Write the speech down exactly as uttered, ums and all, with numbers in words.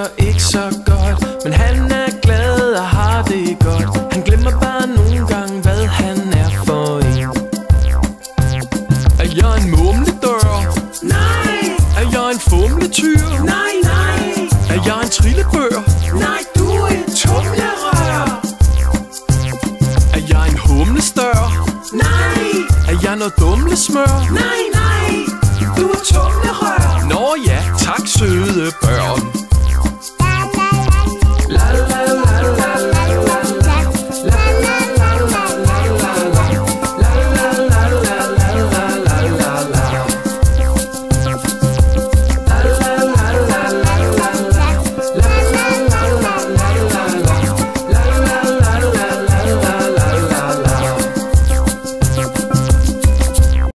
ikke så godt, men han er glad og har det godt. Han glemmer bare nogle gange, hvad han er for en. Er jeg en mumledør? Nej. Er jeg en fumletyr? Nej, nej. Er jeg en trillebør? Nej, du er en tumlerør. Er jeg en humlestør? Nej. Er jeg noget dumlesmør? Nej, nej. Du er tumlerør. Nå ja, tak søde børn.